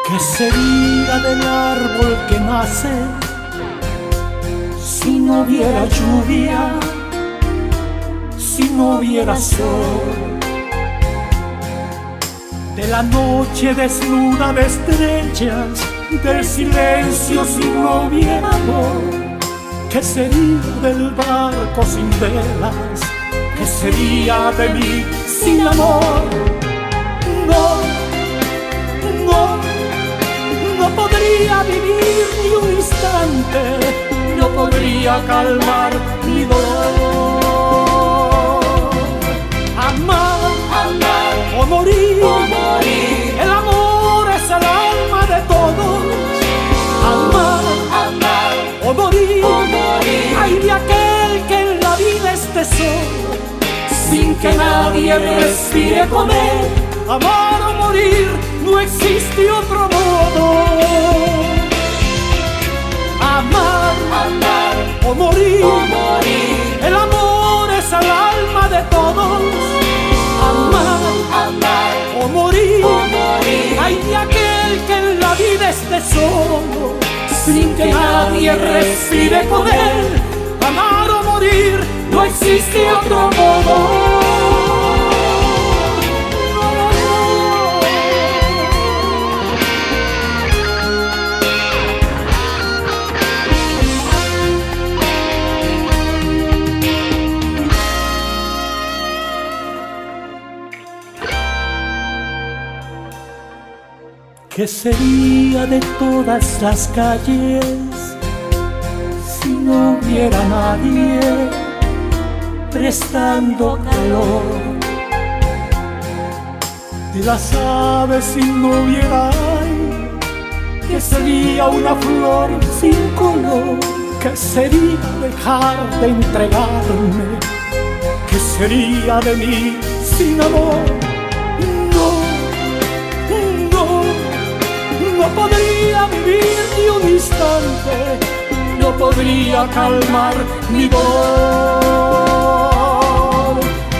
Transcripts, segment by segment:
¿Qué sería del árbol que nace si no hubiera lluvia, si no hubiera sol? De la noche desnuda de estrellas, del silencio si no hubiera amor. ¿Qué sería del barco sin velas? ¿Qué sería de mí sin amor? No podría vivir ni un instante, no podría calmar mi dolor. Amar o morir, el amor es el alma de todos. Amar o morir, hay de aquel que en la vida esté solo, sin que nadie respire con él. Amar o morir, no existe otro modo. Amar o morir, el amor es el alma de todos. Amar o morir, hay de aquel que en la vida esté solo, sin que nadie respire con él. Amar o morir, no existe otro modo. ¿Qué sería de todas las calles si no hubiera nadie prestando calor? De las aves si no hubiera aire, ¿qué sería una flor sin color? ¿Qué sería dejar de entregarme? ¿Qué sería de mí sin amor? No podría vivir ni un instante, no podría calmar mi dolor.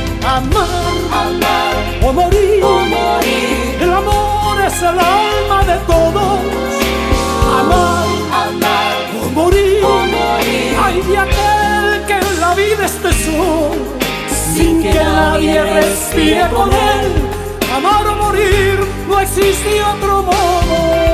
Amar o morir, el amor es el alma de todos. Amar o morir, hay de aquel que en la vida esté solo, sin que nadie respire con él. Amar o morir, no existe otro modo.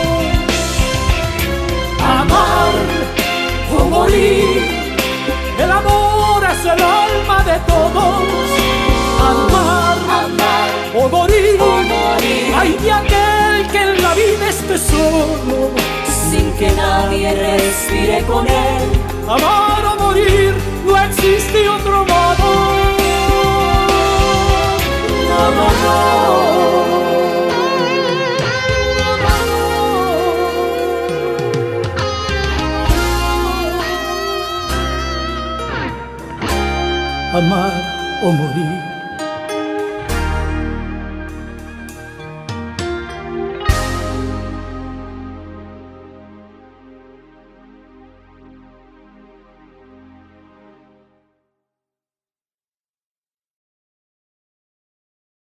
Amar o morir, el amor es el alma de todos. Amar o morir, hay de aquel que en la vida esté solo, sin que nadie respire con él. Amar o morir, no existe otro modo. Amar o morir.